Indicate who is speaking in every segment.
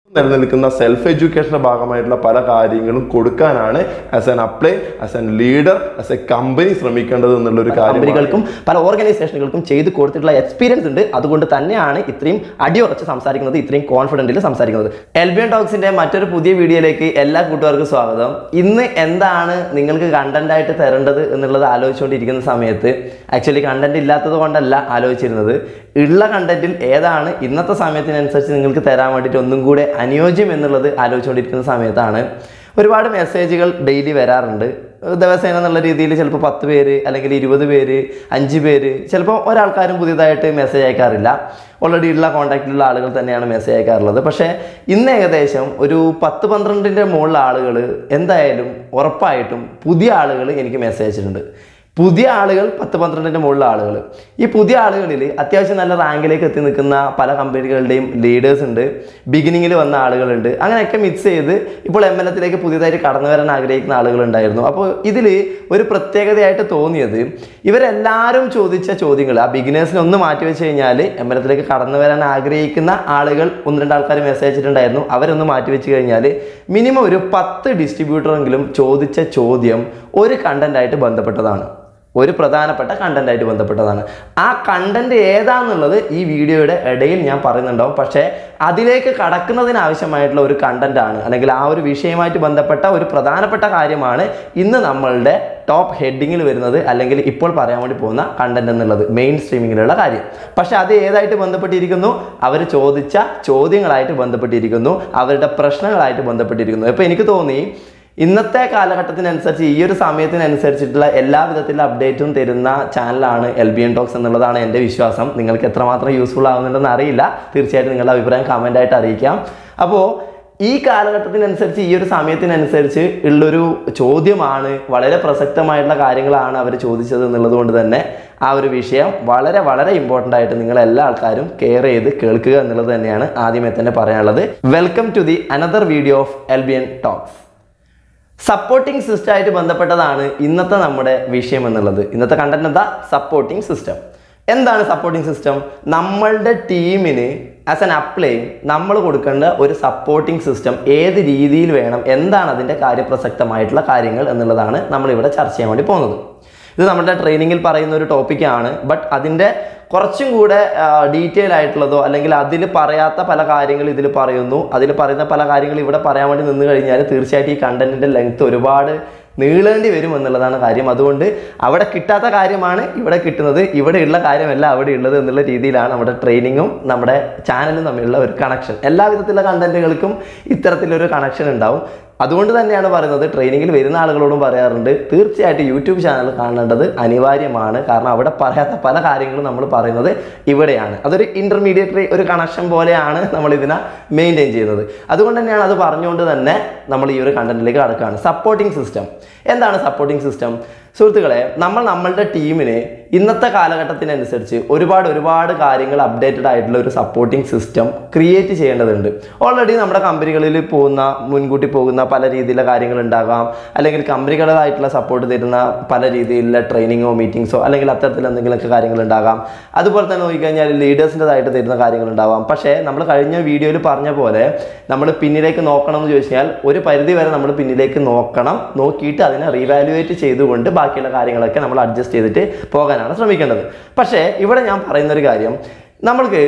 Speaker 1: നിലനിൽക്കുന്ന സെൽഫ് എഡ്യൂക്കേഷന്റെ ഭാഗമായിട്ടുള്ള പല കാര്യങ്ങളും കൊടുക്കാനാണ് as an apply, as an leader, as a company ശ്രമിക്കേണ്ടത് എന്നുള്ളൊരു കാര്യം
Speaker 2: കമ്പനികൾക്കും പല ഓർഗനൈസേഷനുകൾക്കും ചെയ്ത് കൊടുത്തിട്ടുള്ള എക്സ്പീരിയൻസ് ഉണ്ട്. അതുകൊണ്ട് തന്നെയാണ് ഇത്രയും അടിയുറച്ച് സംസാരിക്കുന്നത്, ഇത്രയും കോൺഫിഡന്റിൽ സംസാരിക്കുന്നത്. LBN ടോക്സിന്റെ മറ്റൊരു പുതിയ വീഡിയോയിലേക്ക് എല്ലാ കൂട്ടുകാർക്കും സ്വാഗതം. ഇന്ന് എന്താണ് നിങ്ങൾക്ക് കണ്ടന്റ് ആയിട്ട് തരേണ്ടത് എന്നുള്ളത് ആലോചിച്ചുകൊണ്ടിരിക്കുന്ന സമയത്ത് ആക്ച്വലി കണ്ടന്റ് ഇല്ലാത്തത് കൊണ്ടല്ല ആലോചിച്ചിരുന്നത്, ഉള്ള കണ്ടന്റിൽ ഏതാണ് ഇന്നത്തെ സമയത്തിനനുസരിച്ച് നിങ്ങൾക്ക് തരാൻ വേണ്ടിയിട്ട് ഒന്നും കൂടെ അനുയോജ്യം എന്നുള്ളത് ആലോചിച്ചുകൊണ്ടിരിക്കുന്ന സമയത്താണ് ഒരുപാട് മെസ്സേജുകൾ ഡെയിലി വരാറുണ്ട്. ദിവസേന എന്നുള്ള രീതിയിൽ ചിലപ്പോൾ 10 പേര് അല്ലെങ്കിൽ 20 പേര്, 5 പേര്, ചിലപ്പോൾ ഒരാൾക്കാരും പുതിയതായിട്ട് മെസ്സേജ് അയക്കാറില്ല. ഓൾറെഡി ഉള്ള കോൺടാക്റ്റിലുള്ള ആളുകൾ തന്നെയാണ് മെസ്സേജ് അയക്കാറുള്ളത്. പക്ഷേ ഇന്ന് ഏകദേശം ഒരു 10-12ൻ്റെ മുകളിൽ ആളുകൾ എന്തായാലും ഉറപ്പായിട്ടും പുതിയ ആളുകൾ എനിക്ക് മെസ്സേജ് അയച്ചിട്ടുണ്ട്. പുതിയ ആളുകൾ 10-12ൻ്റെ മുകളിലുള്ള ആളുകൾ. ഈ പുതിയ ആളുകളിൽ അത്യാവശ്യം നല്ല റാങ്കിലേക്ക് എത്തി നിൽക്കുന്ന പല കമ്പനികളുടെയും ലീഡേഴ്സ് ഉണ്ട്, ബിഗിനിങ്ങിൽ വന്ന ആളുകളുണ്ട്. അങ്ങനെയൊക്കെ മിക്സ് ചെയ്ത് ഇപ്പോൾ MLത്തിലേക്ക് പുതിയതായിട്ട് കടന്നു വരാൻ ആഗ്രഹിക്കുന്ന ആളുകളുണ്ടായിരുന്നു. അപ്പോൾ ഇതിൽ ഒരു പ്രത്യേകതയായിട്ട് തോന്നിയത് ഇവരെല്ലാവരും ചോദിച്ച ചോദ്യങ്ങൾ, ആ ബിഗിനേഴ്സിനെ ഒന്ന് മാറ്റി വെച്ച് കഴിഞ്ഞാൽ MLത്തിലേക്ക് കടന്നു വരാൻ ആഗ്രഹിക്കുന്ന ആളുകൾ 1-2 ആൾക്കാർ മെസ്സേജ് അയച്ചിട്ടുണ്ടായിരുന്നു. അവരൊന്ന് മാറ്റി വെച്ച് കഴിഞ്ഞാൽ മിനിമം ഒരു 10 ഡിസ്ട്രിബ്യൂട്ടറെങ്കിലും ചോദിച്ച ചോദ്യം ഒരു കണ്ടന്റായിട്ട് ബന്ധപ്പെട്ടതാണ്, ഒരു പ്രധാനപ്പെട്ട കണ്ടന്റായിട്ട് ബന്ധപ്പെട്ടതാണ്. ആ കണ്ടന്റ് ഏതാണെന്നുള്ളത് ഈ വീഡിയോയുടെ ഇടയിൽ ഞാൻ പറയുന്നുണ്ടാവും. പക്ഷേ അതിലേക്ക് കടക്കുന്നതിനാവശ്യമായിട്ടുള്ള ഒരു കണ്ടന്റ് ആണ്, അല്ലെങ്കിൽ ആ ഒരു വിഷയമായിട്ട് ബന്ധപ്പെട്ട ഒരു പ്രധാനപ്പെട്ട കാര്യമാണ് ഇന്ന് നമ്മളുടെ ടോപ്പ് ഹെഡിങ്ങിൽ വരുന്നത്, അല്ലെങ്കിൽ ഇപ്പോൾ പറയാൻ വേണ്ടി പോകുന്ന കണ്ടന്റ് എന്നുള്ളത്, മെയിൻ സ്ട്രീമിങ്ങിലുള്ള കാര്യം. പക്ഷെ അത് ഏതായിട്ട് ബന്ധപ്പെട്ടിരിക്കുന്നു? അവർ ചോദിച്ച ചോദ്യങ്ങളായിട്ട് ബന്ധപ്പെട്ടിരിക്കുന്നു, അവരുടെ പ്രശ്നങ്ങളായിട്ട് ബന്ധപ്പെട്ടിരിക്കുന്നു. ഇപ്പോൾ എനിക്ക് തോന്നി ഇന്നത്തെ കാലഘട്ടത്തിനനുസരിച്ച്, ഈ ഒരു സമയത്തിനനുസരിച്ചിട്ടുള്ള എല്ലാ വിധത്തിലുള്ള അപ്ഡേറ്റും തരുന്ന ചാനലാണ് LBN ടോക്സ് എന്നുള്ളതാണ് എൻ്റെ വിശ്വാസം. നിങ്ങൾക്ക് എത്രമാത്രം യൂസ്ഫുൾ ആവുന്നുണ്ടെന്ന് അറിയില്ല. തീർച്ചയായിട്ടും നിങ്ങളുടെ അഭിപ്രായം കമൻ്റായിട്ട് അറിയിക്കാം. അപ്പോൾ ഈ കാലഘട്ടത്തിനനുസരിച്ച്, ഈ ഒരു സമയത്തിനനുസരിച്ച് ഉള്ളൊരു ചോദ്യമാണ്, വളരെ പ്രസക്തമായിട്ടുള്ള കാര്യങ്ങളാണ് അവർ ചോദിച്ചത് എന്നുള്ളത് കൊണ്ട് തന്നെ ആ ഒരു വിഷയം വളരെ വളരെ ഇമ്പോർട്ടൻ്റ് ആയിട്ട് നിങ്ങളെല്ലാ ആൾക്കാരും കെയർ ചെയ്ത് കേൾക്കുക എന്നുള്ളത് തന്നെയാണ് ആദ്യമേ തന്നെ പറയാനുള്ളത്. Welcome to the another video of LBN talks. Supporting system ആയിട്ട് ബന്ധപ്പെട്ടതാണ് ഇന്നത്തെ നമ്മുടെ വിഷയം എന്നുള്ളത്. ഇന്നത്തെ കണ്ടന്റ് എന്താ? Supporting system. എന്താണ് സപ്പോർട്ടിംഗ് സിസ്റ്റം? നമ്മളുടെ ടീമിന് ആസ് ആൻ അപ്ലൈ നമ്മൾ കൊടുക്കേണ്ട ഒരു സപ്പോർട്ടിംഗ് സിസ്റ്റം ഏത് രീതിയിൽ വേണം, എന്താണ് അതിൻ്റെ കാര്യപ്രസക്തമായിട്ടുള്ള കാര്യങ്ങൾ എന്നുള്ളതാണ് നമ്മളിവിടെ ചർച്ച ചെയ്യാൻ വേണ്ടി പോകുന്നത്. ഇത് നമ്മുടെ ട്രെയിനിങ്ങിൽ പറയുന്ന ഒരു ടോപ്പിക്കാണ്. ബട്ട് അതിൻ്റെ കുറച്ചും കൂടെ ഡീറ്റെയിൽ ആയിട്ടുള്ളതോ, അല്ലെങ്കിൽ അതിൽ പറയാത്ത പല കാര്യങ്ങൾ ഇതിൽ പറയുന്നു, അതിൽ പറയുന്ന പല കാര്യങ്ങൾ ഇവിടെ പറയാൻ വേണ്ടി നിന്ന് കഴിഞ്ഞാൽ തീർച്ചയായിട്ടും ഈ കണ്ടന്റിൻ്റെ ലെങ്ത് ഒരുപാട് നീളേണ്ടി വരും എന്നുള്ളതാണ് കാര്യം. അതുകൊണ്ട് അവിടെ കിട്ടാത്ത കാര്യമാണ് ഇവിടെ കിട്ടുന്നത്, ഇവിടെയുള്ള കാര്യമല്ല അവിടെ ഉള്ളത് എന്നുള്ള രീതിയിലാണ് നമ്മുടെ ട്രെയിനിങ്ങും നമ്മുടെ ചാനലും തമ്മിലുള്ള ഒരു കണക്ഷൻ. എല്ലാ വിധത്തിലുള്ള കണ്ടന്റുകൾക്കും ഇത്തരത്തിലൊരു കണക്ഷൻ ഉണ്ടാവും. അതുകൊണ്ട് തന്നെയാണ് പറയുന്നത്, ട്രെയിനിങ്ങിൽ വരുന്ന ആളുകളോടും പറയാറുണ്ട്, തീർച്ചയായിട്ടും യൂട്യൂബ് ചാനൽ കാണേണ്ടത് അനിവാര്യമാണ്. കാരണം അവിടെ പറയാത്ത പല കാര്യങ്ങളും നമ്മൾ പറയുന്നത് ഇവിടെയാണ്. അതൊരു ഇൻ്റർമീഡിയറ്റ് ഒരു കണക്ഷൻ പോലെയാണ് നമ്മൾ ഇതിനെ മെയിൻറ്റെയിൻ ചെയ്യുന്നത്. അതുകൊണ്ട് തന്നെയാണ് അത് പറഞ്ഞുകൊണ്ട് തന്നെ നമ്മൾ ഈ ഒരു കണ്ടന്റിലേക്ക് കടക്കുകയാണ്. Supporting system. എന്താണ് സപ്പോർട്ടിംഗ് സിസ്റ്റം? സുഹൃത്തുക്കളെ, നമ്മളുടെ ടീമിന് ഇന്നത്തെ കാലഘട്ടത്തിനനുസരിച്ച് ഒരുപാട് കാര്യങ്ങൾ അപ്ഡേറ്റഡ് ആയിട്ടുള്ള ഒരു സപ്പോർട്ടിംഗ് സിസ്റ്റം ക്രിയേറ്റ് ചെയ്യേണ്ടതുണ്ട്. ഓൾറെഡി നമ്മുടെ കമ്പനികളിൽ മുൻകൂട്ടി പോകുന്ന പല രീതിയിലുള്ള കാര്യങ്ങൾ ഉണ്ടാകാം, അല്ലെങ്കിൽ കമ്പനികളായിട്ടുള്ള സപ്പോർട്ട് തരുന്ന പല രീതിയിലുള്ള ട്രെയിനിങ്ങോ മീറ്റിംഗ്സോ അല്ലെങ്കിൽ അത്തരത്തിൽ എന്തെങ്കിലുമൊക്കെ കാര്യങ്ങൾ ഉണ്ടാകാം. അതുപോലെ തന്നെ നോക്കിക്കഴിഞ്ഞാൽ ലീഡേഴ്സിൻ്റെതായിട്ട് തരുന്ന കാര്യങ്ങൾ ഉണ്ടാവാം. പക്ഷേ നമ്മൾ കഴിഞ്ഞ വീഡിയോയിൽ പറഞ്ഞ പോലെ നമ്മൾ പിന്നിലേക്ക് നോക്കണം എന്ന് ചോദിച്ചു കഴിഞ്ഞാൽ ഒരു പരിധി വരെ നമ്മൾ പിന്നിലേക്ക് നോക്കണം, നോക്കിയിട്ട് അതിനെ റീവാലുവേറ്റ് ചെയ്തുകൊണ്ട് ബാക്കിയുള്ള കാര്യങ്ങളൊക്കെ നമ്മൾ അഡ്ജസ്റ്റ് ചെയ്തിട്ട് പോകാനാണ് ശ്രമിക്കേണ്ടത്. പക്ഷേ ഇവിടെ ഞാൻ പറയുന്നൊരു കാര്യം, നമ്മൾക്ക്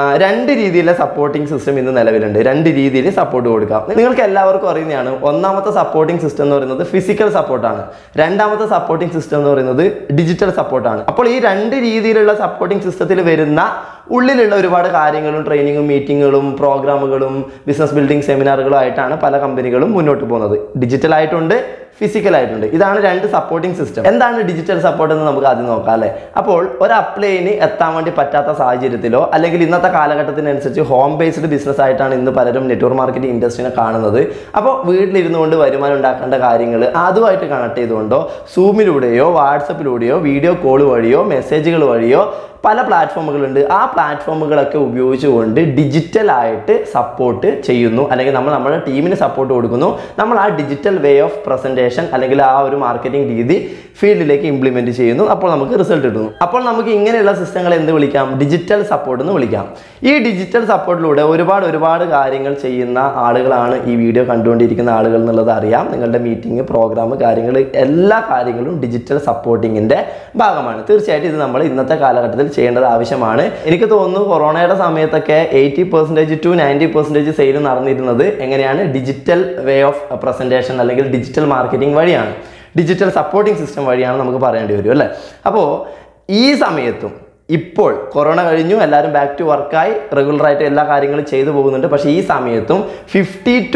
Speaker 2: 2 രീതിയിലെ സപ്പോർട്ടിംഗ് സിസ്റ്റം ഇന്ന് നിലവിലുണ്ട്. 2 രീതിയിൽ സപ്പോർട്ട് കൊടുക്കാം. നിങ്ങൾക്ക് എല്ലാവർക്കും അറിയുന്നതാണ്. ഒന്നാമത്തെ സപ്പോർട്ടിംഗ് സിസ്റ്റം എന്ന് പറയുന്നത് ഫിസിക്കൽ സപ്പോർട്ടാണ്. രണ്ടാമത്തെ സപ്പോർട്ടിംഗ് സിസ്റ്റം എന്ന് പറയുന്നത് ഡിജിറ്റൽ സപ്പോർട്ടാണ്. അപ്പോൾ ഈ 2 രീതിയിലുള്ള സപ്പോർട്ടിംഗ് സിസ്റ്റത്തിൽ വരുന്ന ഉള്ളിലുള്ള ഒരുപാട് കാര്യങ്ങളും ട്രെയിനിങ്ങും മീറ്റിങ്ങുകളും പ്രോഗ്രാമുകളും ബിസിനസ് ബിൽഡിംഗ് സെമിനാറുകളും ആയിട്ടാണ് പല കമ്പനികളും മുന്നോട്ട് പോകുന്നത്. ഡിജിറ്റലായിട്ടുണ്ട്, ഫിസിക്കലായിട്ടുണ്ട്. ഇതാണ് 2 സപ്പോർട്ടിംഗ് സിസ്റ്റം. എന്താണ് ഡിജിറ്റൽ സപ്പോർട്ട് എന്ന് നമുക്ക് ആദ്യം നോക്കാം അല്ലേ. അപ്പോൾ ഒരു അപ്ലൈന് എത്താൻ വേണ്ടി പറ്റാത്ത സാഹചര്യത്തിലോ, അല്ലെങ്കിൽ ഇന്നത്തെ കാലഘട്ടത്തിനനുസരിച്ച് ഹോം ബേസ്ഡ് ബിസിനസ് ആയിട്ടാണ് ഇന്ന് പലരും നെറ്റ്വർക്ക് മാർക്കറ്റിംഗ് ഇൻഡസ്ട്രീനെ കാണുന്നത്. അപ്പോൾ വീട്ടിലിരുന്നുകൊണ്ട് വരുമാനം ഉണ്ടാക്കേണ്ട കാര്യങ്ങൾ അതുമായിട്ട് കണക്ട് ചെയ്തുകൊണ്ടോ, സൂമിലൂടെയോ വാട്സപ്പിലൂടെയോ വീഡിയോ കോൾ വഴിയോ മെസ്സേജുകൾ വഴിയോ പല പ്ലാറ്റ്ഫോമുകളുണ്ട്. ആ പ്ലാറ്റ്ഫോമുകളൊക്കെ ഉപയോഗിച്ചുകൊണ്ട് ഡിജിറ്റലായിട്ട് സപ്പോർട്ട് ചെയ്യുന്നു, അല്ലെങ്കിൽ നമ്മൾ നമ്മുടെ ടീമിന് സപ്പോർട്ട് കൊടുക്കുന്നു. നമ്മൾ ആ ഡിജിറ്റൽ വേ ഓഫ് പ്രസൻറ്റേഷൻ അല്ലെങ്കിൽ ആ ഒരു മാർക്കറ്റിംഗ് രീതി ഫീൽഡിലേക്ക് ഇംപ്ലിമെൻറ്റ് ചെയ്യുന്നു. അപ്പോൾ നമുക്ക് റിസൾട്ട് കിട്ടുന്നു. അപ്പോൾ നമുക്ക് ഇങ്ങനെയുള്ള സിസ്റ്റങ്ങൾ എന്ത് വിളിക്കാം? ഡിജിറ്റൽ സപ്പോർട്ട് എന്ന് വിളിക്കാം. ഈ ഡിജിറ്റൽ സപ്പോർട്ടിലൂടെ ഒരുപാട് കാര്യങ്ങൾ ചെയ്യുന്ന ആളുകളാണ് ഈ വീഡിയോ കണ്ടുകൊണ്ടിരിക്കുന്ന ആളുകൾ എന്നുള്ളത് അറിയാം. നിങ്ങളുടെ മീറ്റിംഗ്, പ്രോഗ്രാം, കാര്യങ്ങൾ, എല്ലാ കാര്യങ്ങളും ഡിജിറ്റൽ സപ്പോർട്ടിങ്ങിൻ്റെ ഭാഗമാണ്. തീർച്ചയായിട്ടും ഇത് നമ്മൾ ഇന്നത്തെ കാലഘട്ടത്തിൽ ചെയ്യേണ്ടത് ആവശ്യമാണ്. എനിക്ക് തോന്നുന്നു കൊറോണയുടെ സമയത്തൊക്കെ 80% to 90% സെയിൽ നടന്നിരുന്നത് എങ്ങനെയാണ്? ഡിജിറ്റൽ വേ ഓഫ് പ്രസൻറ്റേഷൻ അല്ലെങ്കിൽ ഡിജിറ്റൽ മാർക്കറ്റിംഗ് വഴിയാണ്, ഡിജിറ്റൽ സപ്പോർട്ടിംഗ് സിസ്റ്റം വഴിയാണ് നമുക്ക് പറയേണ്ടി വരും അല്ലേ. അപ്പോൾ ഈ സമയത്തും ഇപ്പോൾ കൊറോണ കഴിഞ്ഞു, എല്ലാവരും ബാക്ക് ടു വർക്കായി റെഗുലറായിട്ട് എല്ലാ കാര്യങ്ങളും ചെയ്തു പോകുന്നുണ്ട്. പക്ഷേ ഈ സമയത്തും 50 to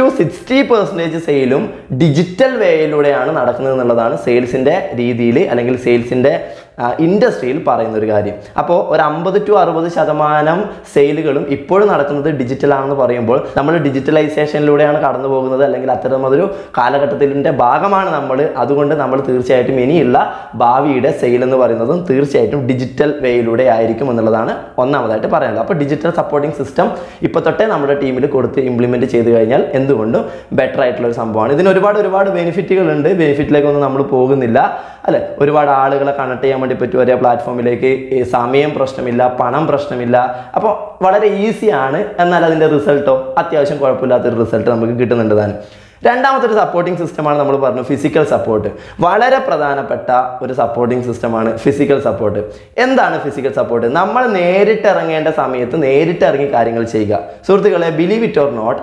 Speaker 2: 60% സെയിലും ഡിജിറ്റൽ വേയിലൂടെയാണ് നടക്കുന്നത് എന്നുള്ളതാണ് സെയിൽസിൻ്റെ രീതിയിൽ അല്ലെങ്കിൽ സെയിൽസിൻ്റെ ഇൻഡസ്ട്രിയിൽ പറയുന്ന ഒരു കാര്യം. അപ്പോൾ ഒരു 50 to 60% സെയിലുകളും ഇപ്പോഴും നടക്കുന്നത് ഡിജിറ്റലാണെന്ന് പറയുമ്പോൾ നമ്മൾ ഡിജിറ്റലൈസേഷനിലൂടെയാണ് കടന്നു പോകുന്നത്, അല്ലെങ്കിൽ അത്തരമൊരു കാലഘട്ടത്തിൻ്റെ ഭാഗമാണ് നമ്മൾ. അതുകൊണ്ട് നമ്മൾ തീർച്ചയായിട്ടും ഇനിയുള്ള ഭാവിയുടെ സെയിൽ എന്ന് പറയുന്നതും തീർച്ചയായിട്ടും ഡിജിറ്റൽ വേയിലൂടെ ആയിരിക്കും എന്നുള്ളതാണ് ഒന്നാമതായിട്ട് പറയാനുള്ളത്. അപ്പോൾ ഡിജിറ്റൽ സപ്പോർട്ടിംഗ് സിസ്റ്റം ഇപ്പോൾ തൊട്ടേ നമ്മുടെ ടീമിൽ കൊടുത്ത് ഇംപ്ലിമെൻറ്റ് ചെയ്ത് കഴിഞ്ഞാൽ എന്തുകൊണ്ടും ബെറ്റർ ആയിട്ടുള്ള ഒരു സംഭവമാണ്. ഇതിന് ഒരുപാട് ബെനിഫിറ്റുകളുണ്ട്. ബെനിഫിറ്റിലേക്കൊന്നും നമ്മൾ പോകുന്നില്ല അല്ലെ. ഒരുപാട് ആളുകളെ കണക്ട് ചെയ്യാൻ വേണ്ടി പറ്റും ഒരേ പ്ലാറ്റ്ഫോമിലേക്ക്. സമയം പ്രശ്നമില്ല, പണം പ്രശ്നമില്ല. അപ്പോൾ വളരെ ഈസിയാണ്. എന്നാൽ അതിൻ്റെ റിസൾട്ടോ അത്യാവശ്യം കുഴപ്പമില്ലാത്തൊരു റിസൾട്ട് നമുക്ക് കിട്ടുന്നുണ്ട് താനും. രണ്ടാമത്തെ ഒരു സപ്പോർട്ടിംഗ് സിസ്റ്റമാണ് നമ്മൾ പറഞ്ഞു ഫിസിക്കൽ സപ്പോർട്ട്. വളരെ പ്രധാനപ്പെട്ട ഒരു സപ്പോർട്ടിംഗ് സിസ്റ്റമാണ് ഫിസിക്കൽ സപ്പോർട്ട്. എന്താണ് ഫിസിക്കൽ സപ്പോർട്ട്? നമ്മൾ നേരിട്ട് ഇറങ്ങേണ്ട സമയത്ത് നേരിട്ട് ഇറങ്ങി കാര്യങ്ങൾ ചെയ്യുക. സുഹൃത്തുക്കളെ, believe it or not,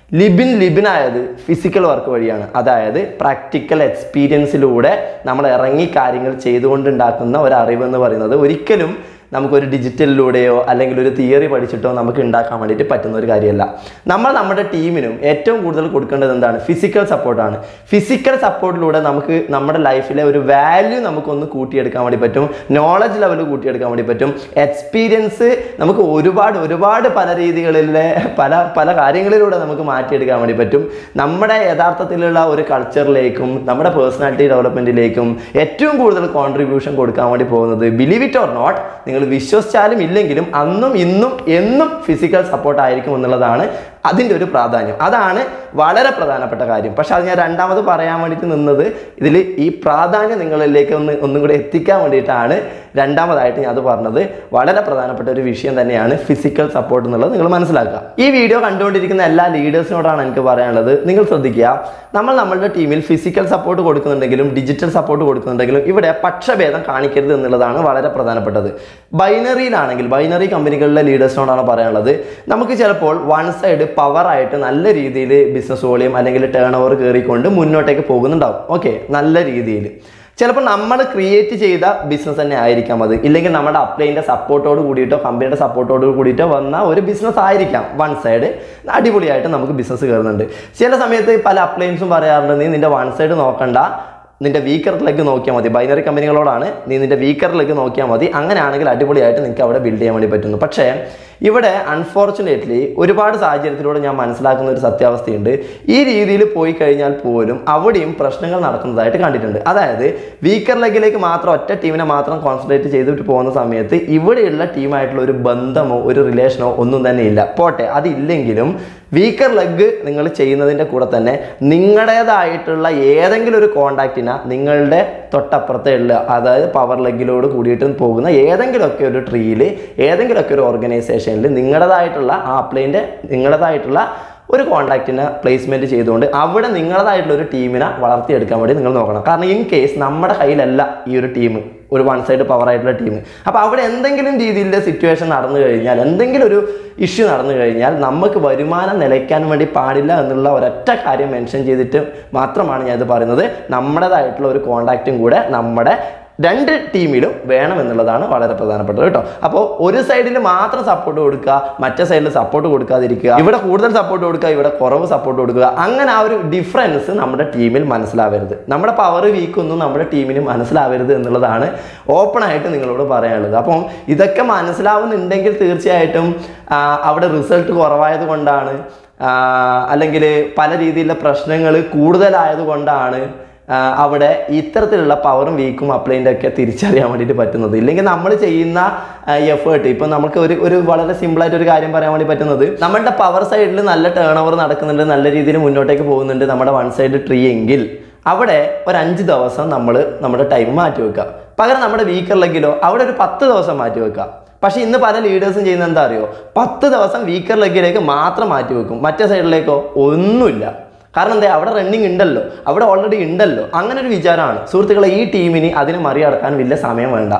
Speaker 2: Libin ആയത് ഫിസിക്കൽ വർക്ക് വഴിയാണ്. അതായത് പ്രാക്ടിക്കൽ എക്സ്പീരിയൻസിലൂടെ നമ്മൾ ഇറങ്ങി കാര്യങ്ങൾ ചെയ്തുകൊണ്ടുണ്ടാക്കുന്ന ഒരു അറിവെന്ന് പറയുന്നത് ഒരിക്കലും നമുക്കൊരു ഡിജിറ്റലിലൂടെയോ അല്ലെങ്കിൽ ഒരു തിയറി പഠിച്ചിട്ടോ നമുക്ക് ഉണ്ടാക്കാൻ വേണ്ടിയിട്ട് പറ്റുന്ന ഒരു കാര്യമല്ല. നമ്മൾ നമ്മുടെ ടീമിനും ഏറ്റവും കൂടുതൽ കൊടുക്കേണ്ടത് എന്താണ്? ഫിസിക്കൽ സപ്പോർട്ടാണ്. ഫിസിക്കൽ സപ്പോർട്ടിലൂടെ നമുക്ക് നമ്മുടെ ലൈഫിലെ ഒരു വാല്യൂ നമുക്കൊന്ന് കൂട്ടിയെടുക്കാൻ വേണ്ടി പറ്റും, നോളജ് ലെവൽ കൂട്ടിയെടുക്കാൻ വേണ്ടി പറ്റും, എക്സ്പീരിയൻസ് നമുക്ക് ഒരുപാട് പല രീതികളിലെ പല കാര്യങ്ങളിലൂടെ നമുക്ക് മാറ്റിയെടുക്കാൻ വേണ്ടി പറ്റും. നമ്മുടെ യഥാർത്ഥത്തിലുള്ള ഒരു കൾച്ചറിലേക്കും നമ്മുടെ പേഴ്സണാലിറ്റി ഡെവലപ്മെൻറ്റിലേക്കും ഏറ്റവും കൂടുതൽ കോൺട്രിബ്യൂഷൻ കൊടുക്കാൻ വേണ്ടി പോകുന്നത്, ബിലീവ് ഇറ്റ് ഓർ നോട്ട്, നിങ്ങൾ വിശ്വസിച്ചാലും ഇല്ലെങ്കിലും അന്നും ഇന്നും എന്നും ഫിസിക്കൽ സപ്പോർട്ട് ആയിരിക്കും എന്നുള്ളതാണ് അതിൻ്റെ ഒരു പ്രാധാന്യം. അതാണ് വളരെ പ്രധാനപ്പെട്ട കാര്യം. പക്ഷെ അത് ഞാൻ രണ്ടാമത് പറയാൻ വേണ്ടിയിട്ട് നിന്നത് ഇതിൽ ഈ പ്രാധാന്യം നിങ്ങളിലേക്ക് ഒന്നും കൂടെ എത്തിക്കാൻ വേണ്ടിയിട്ടാണ് രണ്ടാമതായിട്ട് ഞാൻ അത് പറഞ്ഞത്. വളരെ പ്രധാനപ്പെട്ട ഒരു വിഷയം തന്നെയാണ് ഫിസിക്കൽ സപ്പോർട്ട് എന്നുള്ളത് നിങ്ങൾ മനസ്സിലാക്കുക. ഈ വീഡിയോ കണ്ടുകൊണ്ടിരിക്കുന്ന എല്ലാ ലീഡേഴ്സിനോടാണ് എനിക്ക് പറയാനുള്ളത്, നിങ്ങൾ ശ്രദ്ധിക്കുക, നമ്മളുടെ ടീമിൽ ഫിസിക്കൽ സപ്പോർട്ട് കൊടുക്കുന്നുണ്ടെങ്കിലും ഡിജിറ്റൽ സപ്പോർട്ട് കൊടുക്കുന്നുണ്ടെങ്കിലും ഇവിടെ പക്ഷഭേദം കാണിക്കരുത് എന്നുള്ളതാണ് വളരെ പ്രധാനപ്പെട്ടത്. ബൈനറിയിലാണെങ്കിൽ ബൈനറി കമ്പനികളിലെ ലീഡേഴ്സിനോടാണ് പറയാനുള്ളത്, നമുക്ക് ചിലപ്പോൾ വൺ സൈഡ് പവറായിട്ട് നല്ല രീതിയിൽ ബിസിനസ് വോളിയം അല്ലെങ്കിൽ ടേൺ ഓവർ കയറിക്കൊണ്ട് മുന്നോട്ടേക്ക് പോകുന്നുണ്ടാവും. ഓക്കെ, നല്ല രീതിയിൽ ചിലപ്പോൾ നമ്മൾ ക്രിയേറ്റ് ചെയ്ത ബിസിനസ് തന്നെ ആയിരിക്കാം അത്, ഇല്ലെങ്കിൽ നമ്മുടെ അപ്ലൈൻ്റെ സപ്പോർട്ടോട് കൂടിയിട്ടോ കമ്പനിയുടെ സപ്പോർട്ടോട് കൂടിയിട്ടോ വന്ന ഒരു ബിസിനസ് ആയിരിക്കാം. വൺ സൈഡ് അടിപൊളിയായിട്ട് നമുക്ക് ബിസിനസ് കയറുന്നുണ്ട്. ചില സമയത്ത് പല അപ്ലൈൻസും പറയാറുണ്ട്, നീ നിൻ്റെ വൺ സൈഡ് നോക്കണ്ട, നിൻ്റെ വീക്കറിലേക്ക് നോക്കിയാൽ മതി. ബൈനറി കമ്പനികളോടാണ്, നീ നിൻ്റെ വീക്കറിലേക്ക് നോക്കിയാൽ മതി, അങ്ങനെയാണെങ്കിൽ അടിപൊളിയായിട്ട് നിങ്ങൾക്ക് അവിടെ ബിൽഡ് ചെയ്യാൻ വേണ്ടി പറ്റുന്നു. പക്ഷേ ഇവിടെ അൺഫോർച്ചുനേറ്റ്ലി ഒരുപാട് സാഹചര്യത്തിലൂടെ ഞാൻ മനസ്സിലാക്കുന്ന ഒരു സത്യാവസ്ഥയുണ്ട്. ഈ രീതിയിൽ പോയി കഴിഞ്ഞാൽ പോലും അവിടെയും പ്രശ്നങ്ങൾ നടക്കുന്നതായിട്ട് കണ്ടിട്ടുണ്ട്. അതായത് വീക്കർ ലെഗിലേക്ക് മാത്രം ഒറ്റ ടീമിനെ മാത്രം കോൺസെൻട്രേറ്റ് ചെയ്തിട്ട് പോകുന്ന സമയത്ത് ഇവിടെയുള്ള ടീമായിട്ടുള്ള ഒരു ബന്ധമോ ഒരു റിലേഷനോ ഒന്നും തന്നെ ഇല്ല. പോട്ടെ, അതില്ലെങ്കിലും വീക്കർ ലെഗ് നിങ്ങൾ ചെയ്യുന്നതിൻ്റെ കൂടെ തന്നെ നിങ്ങളുടേതായിട്ടുള്ള ഏതെങ്കിലും ഒരു കോണ്ടാക്റ്റിനെ നിങ്ങളുടെ തൊട്ടപ്പുറത്തെ ഉള്ള, അതായത് പവർ ലെഗിലോട് കൂടിയിട്ട് പോകുന്ന ഏതെങ്കിലുമൊക്കെ ഒരു ട്രീയിൽ ഏതെങ്കിലുമൊക്കെ ഒരു ഓർഗനൈസേഷനിൽ നിങ്ങളുടേതായിട്ടുള്ള ആ അപ്ലൈൻ്റെ നിങ്ങളുടേതായിട്ടുള്ള ഒരു കോൺടാക്റ്റിനെ പ്ലേസ്മെൻറ്റ് ചെയ്തുകൊണ്ട് അവിടെ നിങ്ങളുടേതായിട്ടുള്ള ഒരു ടീമിനെ വളർത്തിയെടുക്കാൻ വേണ്ടി നിങ്ങൾ നോക്കണം. കാരണം ഇൻ കേസ് നമ്മുടെ കയ്യിലല്ല ഈ ഒരു ടീം, ഒരു വൺ സൈഡ് പവർ ആയിട്ടുള്ള ടീം, അപ്പോൾ അവിടെ എന്തെങ്കിലും രീതിയിലുള്ള സിറ്റുവേഷൻ നടന്നു കഴിഞ്ഞാൽ, എന്തെങ്കിലും ഒരു ഇഷ്യൂ നടന്നു കഴിഞ്ഞാൽ നമുക്ക് വരുമാനം നിലയ്ക്കാൻ വേണ്ടി പാടില്ല എന്നുള്ള ഒരൊറ്റ കാര്യം മെൻഷൻ ചെയ്തിട്ട് മാത്രമാണ് ഞാനിത് പറയുന്നത്. നമ്മുടേതായിട്ടുള്ള ഒരു കോൺടാക്റ്റും കൂടെ നമ്മുടെ രണ്ട് ടീമിലും വേണം എന്നുള്ളതാണ് വളരെ പ്രധാനപ്പെട്ടത് കേട്ടോ. അപ്പോൾ ഒരു സൈഡിൽ മാത്രം സപ്പോർട്ട് കൊടുക്കുക, മറ്റേ സൈഡിൽ സപ്പോർട്ട് കൊടുക്കാതിരിക്കുക, ഇവിടെ കൂടുതൽ സപ്പോർട്ട് കൊടുക്കുക, ഇവിടെ കുറവ് സപ്പോർട്ട് കൊടുക്കുക, അങ്ങനെ ആ ഒരു ഡിഫറൻസ് നമ്മുടെ ടീമിൽ മനസ്സിലാവരുത്. നമ്മുടെ പവർ വീക്കൊന്നും നമ്മുടെ ടീമിന് മനസ്സിലാവരുത് എന്നുള്ളതാണ് ഓപ്പണായിട്ട് നിങ്ങളോട് പറയാനുള്ളത്. അപ്പം ഇതൊക്കെ മനസ്സിലാവുന്നുണ്ടെങ്കിൽ തീർച്ചയായിട്ടും അവിടെ റിസൾട്ട് കുറവായത് കൊണ്ടാണ്, അല്ലെങ്കിൽ പല രീതിയിലുള്ള പ്രശ്നങ്ങൾ കൂടുതലായത് കൊണ്ടാണ്, അവിടെ ഇത്തരത്തിലുള്ള പവറും വീക്കും അപ്ലൈൻ്റെ ഒക്കെ തിരിച്ചറിയാൻ വേണ്ടിയിട്ട് പറ്റുന്നത്. ഇല്ലെങ്കിൽ നമ്മൾ ചെയ്യുന്ന എഫേർട്ട്, ഇപ്പം നമുക്ക് ഒരു വളരെ സിമ്പിളായിട്ട് ഒരു കാര്യം പറയാൻ വേണ്ടി പറ്റുന്നത്, നമ്മളുടെ പവർ സൈഡിൽ നല്ല ടേൺ ഓവർ നടക്കുന്നുണ്ട്, നല്ല രീതിയിൽ മുന്നോട്ടേക്ക് പോകുന്നുണ്ട് നമ്മുടെ വൺ സൈഡ് ട്രീ എങ്കിൽ അവിടെ ഒരു 5 ദിവസം നമ്മൾ നമ്മുടെ ടൈം മാറ്റി വെക്കുക. പകരം നമ്മുടെ വീക്കർ ലെഗിലോ അവിടെ ഒരു 10 ദിവസം മാറ്റി വെക്കുക. പക്ഷേ ഇന്ന് പല ലീഡേഴ്സും ചെയ്യുന്നത് എന്താ അറിയോ, 10 ദിവസം വീക്കർ ലെഗിലേക്ക് മാത്രം മാറ്റി വെക്കും, മറ്റേ സൈഡിലേക്കോ ഒന്നുമില്ല. കാരണം എന്താ, അവിടെ റണ്ണിങ് ഉണ്ടല്ലോ, അവിടെ ഓൾറെഡി ഉണ്ടല്ലോ. അങ്ങനെ ഒരു വിചാരമാണ് സുഹൃത്തുക്കളെ. ഈ ടീമിന് അതിനെ മറികടക്കാൻ വലിയ സമയം വേണ്ട.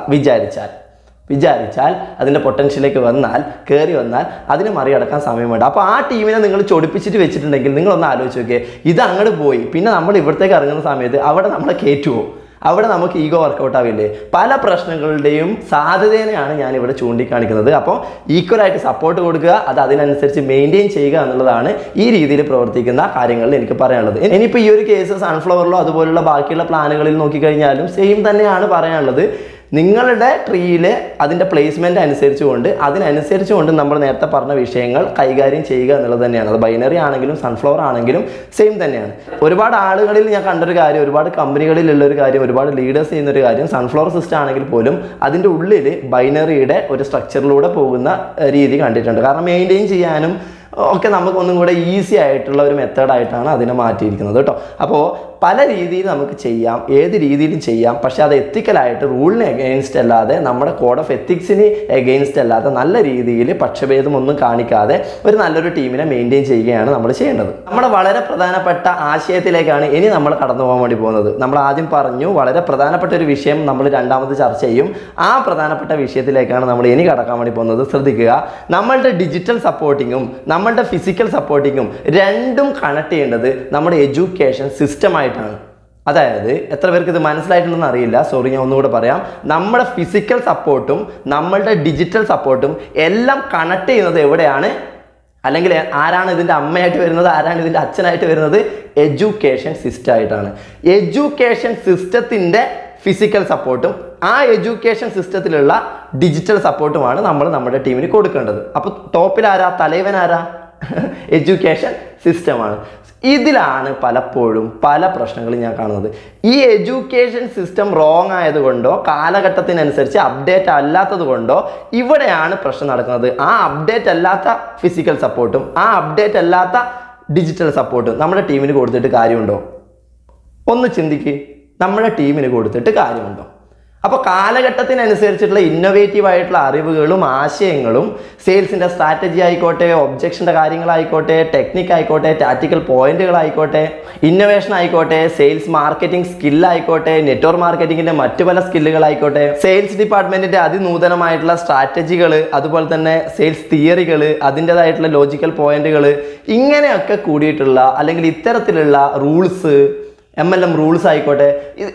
Speaker 2: വിചാരിച്ചാൽ അതിൻ്റെ പൊട്ടൻഷ്യലേക്ക് കയറി വന്നാൽ അതിനെ മറികടക്കാൻ സമയം വേണ്ട. അപ്പോൾ ആ ടീമിനെ നിങ്ങൾ ചൊടിപ്പിച്ചിട്ട് വെച്ചിട്ടുണ്ടെങ്കിൽ നിങ്ങളൊന്ന് ആലോചിച്ച് നോക്കിയേ, ഇത് അങ്ങോട്ട് പോയി പിന്നെ നമ്മൾ ഇവിടത്തേക്ക് ഇറങ്ങുന്ന സമയത്ത് അവിടെ നമ്മളെ കയറ്റുമോ? അവിടെ നമുക്ക് ഈഗോ വർക്കൗട്ട് ആവില്ലേ? പല പ്രശ്നങ്ങളുടെയും സാധ്യതയാണ് ഞാനിവിടെ ചൂണ്ടിക്കാണിക്കുന്നത്. അപ്പോൾ ഈക്വലായിട്ട് സപ്പോർട്ട് കൊടുക്കുക, അത് അതിനനുസരിച്ച് മെയിൻറ്റെയിൻ ചെയ്യുക എന്നുള്ളതാണ് ഈ രീതിയിൽ പ്രവർത്തിക്കുന്ന കാര്യങ്ങളിൽ എനിക്ക് പറയാനുള്ളത്. ഇനിയിപ്പോൾ ഈ ഒരു കേസ് സൺഫ്ലവറിലോ അതുപോലുള്ള ബാക്കിയുള്ള പ്ലാനുകളിൽ നോക്കിക്കഴിഞ്ഞാലും സെയിം തന്നെയാണ് പറയാനുള്ളത്. നിങ്ങളുടെ ട്രീയിൽ അതിൻ്റെ പ്ലേസ്മെൻറ്റ് അതിനനുസരിച്ചുകൊണ്ട് നമ്മൾ നേരത്തെ പറഞ്ഞ വിഷയങ്ങൾ കൈകാര്യം ചെയ്യുക എന്നുള്ളത് തന്നെയാണ്. അത് ബൈനറി ആണെങ്കിലും സൺഫ്ലവർ ആണെങ്കിലും സെയിം തന്നെയാണ്. ഒരുപാട് ആളുകളിൽ ഞാൻ കണ്ടൊരു കാര്യം, ഒരുപാട് കമ്പനികളിലുള്ളൊരു കാര്യം, ഒരുപാട് ലീഡേഴ്സ് ചെയ്യുന്നൊരു കാര്യം, സൺഫ്ലവർ സിസ്റ്റം ആണെങ്കിൽ പോലും അതിൻ്റെ ഉള്ളിൽ ബൈനറിയുടെ ഒരു സ്ട്രക്ചറിലൂടെ പോകുന്ന രീതി കണ്ടിട്ടുണ്ട്. കാരണം മെയിൻറ്റെയിൻ ചെയ്യാനും ഒക്കെ നമുക്ക് ഒന്നും കൂടെ ഈസി ആയിട്ടുള്ള ഒരു മെത്തേഡായിട്ടാണ് അതിനെ മാറ്റിയിരിക്കുന്നത് കേട്ടോ. അപ്പോൾ പല രീതിയിൽ നമുക്ക് ചെയ്യാം, ഏത് രീതിയിലും ചെയ്യാം. പക്ഷേ അത് എത്തിക്കലായിട്ട് റൂളിന് എഗെയിൻസ്റ്റ് അല്ലാതെ, നമ്മുടെ കോഡ് ഓഫ് എത്തിക്സിന് എഗെയിൻസ്റ്റ് അല്ലാതെ, നല്ല രീതിയിൽ പക്ഷഭേദമൊന്നും കാണിക്കാതെ ഒരു നല്ലൊരു ടീമിനെ മെയിൻറ്റെയിൻ ചെയ്യുകയാണ് നമ്മൾ ചെയ്യേണ്ടത്. നമ്മുടെ വളരെ പ്രധാനപ്പെട്ട ആശയത്തിലേക്കാണ് ഇനി നമ്മൾ കടന്നു പോകാൻ വേണ്ടി പോകുന്നത്. നമ്മൾ ആദ്യം പറഞ്ഞു വളരെ പ്രധാനപ്പെട്ട ഒരു വിഷയം നമ്മൾ രണ്ടാമത് ചർച്ച ചെയ്യും. ആ പ്രധാനപ്പെട്ട വിഷയത്തിലേക്കാണ് നമ്മൾ ഇനി കടക്കാൻ വേണ്ടി പോകുന്നത്. ശ്രദ്ധിക്കുക, നമ്മളുടെ ഡിജിറ്റൽ സപ്പോർട്ടിങ്ങും നമ്മളുടെ ഫിസിക്കൽ സപ്പോർട്ടിങ്ങും രണ്ടും കണക്ട് ചെയ്യേണ്ടത് നമ്മുടെ എഡ്യൂക്കേഷൻ സിസ്റ്റമായിട്ടാണ്. അതായത് എത്ര പേർക്ക് ഇത് മനസ്സിലായിട്ടുണ്ടെന്ന് അറിയില്ല, സോറി, ഞാൻ ഒന്നുകൂടെ പറയാം. നമ്മുടെ ഫിസിക്കൽ സപ്പോർട്ടും നമ്മളുടെ ഡിജിറ്റൽ സപ്പോർട്ടും എല്ലാം കണക്ട് ചെയ്യുന്നത് എവിടെയാണ്? അല്ലെങ്കിൽ ആരാണ് ഇതിൻ്റെ അമ്മയായിട്ട് വരുന്നത്, ആരാണ് ഇതിൻ്റെ അച്ഛനായിട്ട് വരുന്നത്? എഡ്യൂക്കേഷൻ സിസ്റ്റം ആയിട്ടാണ്. എഡ്യൂക്കേഷൻ സിസ്റ്റത്തിൻ്റെ ഫിസിക്കൽ സപ്പോർട്ടും ആ എഡ്യൂക്കേഷൻ സിസ്റ്റത്തിലുള്ള ഡിജിറ്റൽ സപ്പോർട്ടുമാണ് നമ്മൾ നമ്മുടെ ടീമിന് കൊടുക്കേണ്ടത്. അപ്പോൾ ടോപ്പിൽ ആരാ? തലവൻ ആരാ? എഡ്യൂക്കേഷൻ സിസ്റ്റമാണ്. ഇതിലാണ് പലപ്പോഴും പല പ്രശ്നങ്ങളും ഞാൻ കാണുന്നത്. ഈ എഡ്യൂക്കേഷൻ സിസ്റ്റം റോങ് ആയതുകൊണ്ടോ കാലഘട്ടത്തിനനുസരിച്ച് അപ്ഡേറ്റ് അല്ലാത്തത് കൊണ്ടോ ഇവിടെയാണ് പ്രശ്നം നടക്കുന്നത്. ആ അപ്ഡേറ്റ് അല്ലാത്ത ഫിസിക്കൽ സപ്പോർട്ടും ആ അപ്ഡേറ്റ് അല്ലാത്ത ഡിജിറ്റൽ സപ്പോർട്ടും നമ്മുടെ ടീമിന് കൊടുത്തിട്ട് കാര്യമുണ്ടോ? ഒന്ന് ചിന്തിക്ക്, നമ്മുടെ ടീമിന് കൊടുത്തിട്ട് കാര്യമുണ്ടോ? അപ്പോൾ കാലഘട്ടത്തിനനുസരിച്ചിട്ടുള്ള ഇന്നോവേറ്റീവ് ആയിട്ടുള്ള അറിവുകളും ആശയങ്ങളും സെയിൽസിൻ്റെ സ്ട്രാറ്റജി ആയിക്കോട്ടെ, ഒബ്ജക്ഷൻ്റെ കാര്യങ്ങളായിക്കോട്ടെ, ടെക്നിക്ക് ആയിക്കോട്ടെ, ടാക്റ്റിക്കൽ പോയിന്റുകളായിക്കോട്ടെ, ഇന്നോവേഷൻ ആയിക്കോട്ടെ, സെയിൽസ് മാർക്കറ്റിംഗ് സ്കില്ലായിക്കോട്ടെ, നെറ്റ്വർക്ക് മാർക്കറ്റിങ്ങിൻ്റെ മറ്റു പല സ്കില്ലുകളായിക്കോട്ടെ, സെയിൽസ് ഡിപ്പാർട്ട്മെൻറ്റിൻ്റെ അതിനൂതനമായിട്ടുള്ള സ്ട്രാറ്റജികൾ, അതുപോലെ തന്നെ സെയിൽസ് തിയറികൾ, അതിൻ്റെതായിട്ടുള്ള ലോജിക്കൽ പോയിന്റുകൾ, ഇങ്ങനെയൊക്കെ കൂടിയിട്ടുള്ള അല്ലെങ്കിൽ ഇത്തരത്തിലുള്ള റൂൾസ്, MLM റൂൾസ് ആയിക്കോട്ടെ,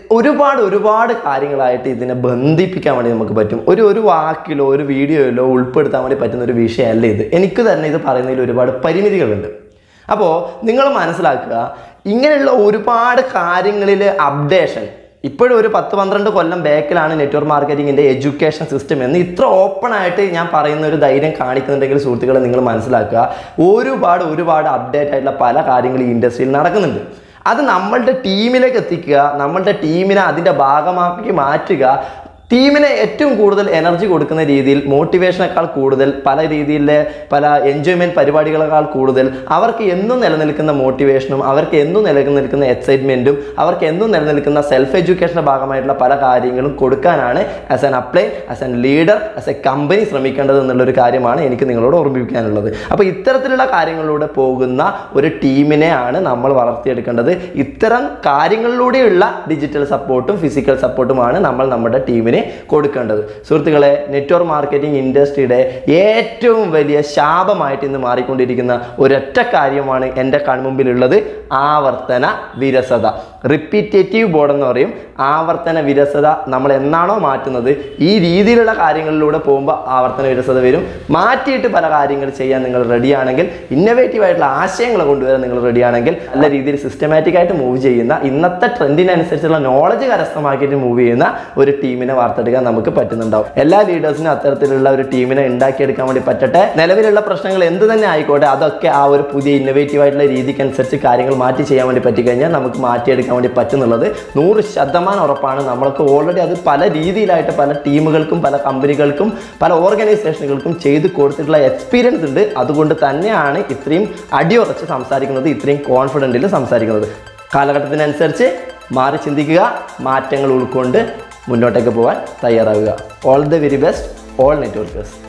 Speaker 2: ഒരുപാട് കാര്യങ്ങളായിട്ട് ഇതിനെ ബന്ധിപ്പിക്കാൻ വേണ്ടി നമുക്ക് പറ്റും. ഒരു വാക്കിലോ ഒരു വീഡിയോയിലോ ഉൾപ്പെടുത്താൻ വേണ്ടി പറ്റുന്ന ഒരു വിഷയമല്ല ഇത്. എനിക്ക് തന്നെ ഇത് പറയുന്നതിൽ ഒരുപാട് പരിമിതികളുണ്ട്. അപ്പോൾ നിങ്ങൾ മനസ്സിലാക്കുക, ഇങ്ങനെയുള്ള ഒരുപാട് കാര്യങ്ങളിൽ അപ്ഡേഷൻ ഇപ്പോഴും ഒരു 10-12 കൊല്ലം ബാക്കിലാണ് നെറ്റ്വർക്ക് മാർക്കറ്റിങ്ങിൻ്റെ എഡ്യൂക്കേഷൻ സിസ്റ്റം എന്ന് ഇത്ര ഓപ്പൺ ആയിട്ട് ഞാൻ പറയുന്ന ഒരു ധൈര്യം കാണിക്കുന്നുണ്ടെങ്കിൽ സുഹൃത്തുക്കളെ നിങ്ങൾ മനസ്സിലാക്കുക, ഒരുപാട് അപ്ഡേറ്റ് ആയിട്ടുള്ള പല കാര്യങ്ങളും ഈ ഇൻഡസ്ട്രിയിൽ നടക്കുന്നുണ്ട്. അത് നമ്മളുടെ ടീമിലേക്ക് എത്തിക്കുക, നമ്മളുടെ ടീമിനെ അതിൻ്റെ ഭാഗമാക്കി മാറ്റുക, ടീമിനെ ഏറ്റവും കൂടുതൽ എനർജി കൊടുക്കുന്ന രീതിയിൽ, മോട്ടിവേഷനേക്കാൾ കൂടുതൽ, പല രീതിയിലെ പല എൻജോയ്മെൻറ്റ് പരിപാടികളെക്കാൾ കൂടുതൽ അവർക്ക് എന്നും നിലനിൽക്കുന്ന മോട്ടിവേഷനും അവർക്ക് എന്നും നിലനിൽക്കുന്ന എക്സൈറ്റ്മെൻറ്റും അവർക്ക് എന്നും നിലനിൽക്കുന്ന സെൽഫ് എഡ്യൂക്കേഷൻ്റെ ഭാഗമായിട്ടുള്ള പല കാര്യങ്ങളും കൊടുക്കാനാണ് as an apply, as an leader, as a company ശ്രമിക്കേണ്ടത് എന്നുള്ളൊരു കാര്യമാണ് എനിക്ക് നിങ്ങളോട് ഓർമ്മിപ്പിക്കാനുള്ളത്. അപ്പോൾ ഇത്തരത്തിലുള്ള കാര്യങ്ങളിലൂടെ പോകുന്ന ഒരു ടീമിനെയാണ് നമ്മൾ വളർത്തിയെടുക്കേണ്ടത്. ഇത്തരം കാര്യങ്ങളിലൂടെയുള്ള ഡിജിറ്റൽ സപ്പോർട്ടും ഫിസിക്കൽ സപ്പോർട്ടുമാണ് നമ്മൾ നമ്മുടെ ടീമിന് കൊടുക്കേണ്ടത്. സുഹൃത്തുക്കളെ, നെറ്റ്വർക്ക് മാർക്കറ്റിംഗ് ഇൻഡസ്ട്രിയുടെ ഏറ്റവും വലിയ ശാപമായിട്ട് ഇന്ന് മാറിക്കൊണ്ടിരിക്കുന്ന ഒരൊറ്റ കാര്യമാണ് എൻ്റെ കൺമുമ്പിലുള്ളത്: ആവർത്തന വിരസത. റിപ്പീറ്റേറ്റീവ് ബോർഡ് എന്ന് പറയും. ആവർത്തന വിരസത നമ്മൾ എന്നാണോ മാറ്റുന്നത്, ഈ രീതിയിലുള്ള കാര്യങ്ങളിലൂടെ പോകുമ്പോൾ ആവർത്തന വിരസത വരും. മാറ്റിയിട്ട് പല കാര്യങ്ങൾ ചെയ്യാൻ നിങ്ങൾ റെഡിയാണെങ്കിൽ, ഇന്നോവേറ്റീവ് ആയിട്ടുള്ള ആശയങ്ങൾ കൊണ്ടുവരാൻ നിങ്ങൾ റെഡിയാണെങ്കിൽ, നല്ല രീതിയിൽ സിസ്റ്റമാറ്റിക് ആയിട്ട് മൂവ് ചെയ്യുന്ന, ഇന്നത്തെ ട്രെൻഡിനനുസരിച്ചുള്ള നോളജ് കരസ്ഥമാക്കിയിട്ട് മൂവ് ചെയ്യുന്ന ഒരു ടീമിനെ വാർത്തെടുക്കാൻ നമുക്ക് പറ്റുന്നുണ്ടാവും. എല്ലാ ലീഡേഴ്സിനും അത്തരത്തിലുള്ള ഒരു ടീമിനെ ഉണ്ടാക്കിയെടുക്കാൻ വേണ്ടി പറ്റട്ടെ. നിലവിലുള്ള പ്രശ്നങ്ങൾ എന്ത് തന്നെ ആയിക്കോട്ടെ, അതൊക്കെ ആ ഒരു പുതിയ ഇന്നോവേറ്റീവ് ആയിട്ടുള്ള രീതിക്കനുസരിച്ച് കാര്യങ്ങൾ മാറ്റി ചെയ്യാൻ വേണ്ടി പറ്റിക്കഴിഞ്ഞാൽ നമുക്ക് മാറ്റിയെടുക്കാൻ ചെയ്യാൻ വേണ്ടി പറ്റുന്നുള്ളത് 100% ഉറപ്പാണ്. നമ്മൾക്ക് ഓൾറെഡി അത് പല രീതിയിലായിട്ട് പല ടീമുകൾക്കും പല കമ്പനികൾക്കും പല ഓർഗനൈസേഷനുകൾക്കും ചെയ്ത് കൊടുത്തിട്ടുള്ള എക്സ്പീരിയൻസ് ഉണ്ട്. അതുകൊണ്ട് തന്നെയാണ് ഇത്രയും അടിയുറച്ച് സംസാരിക്കുന്നത്, ഇത്രയും കോൺഫിഡൻറ്റിൽ സംസാരിക്കുന്നത്. കാലഘട്ടത്തിനനുസരിച്ച് മാറി ചിന്തിക്കുക, മാറ്റങ്ങൾ ഉൾക്കൊണ്ട് മുന്നോട്ടേക്ക് പോകാൻ തയ്യാറാവുക. All the very best, all നെറ്റ്വർക്കേഴ്സ്.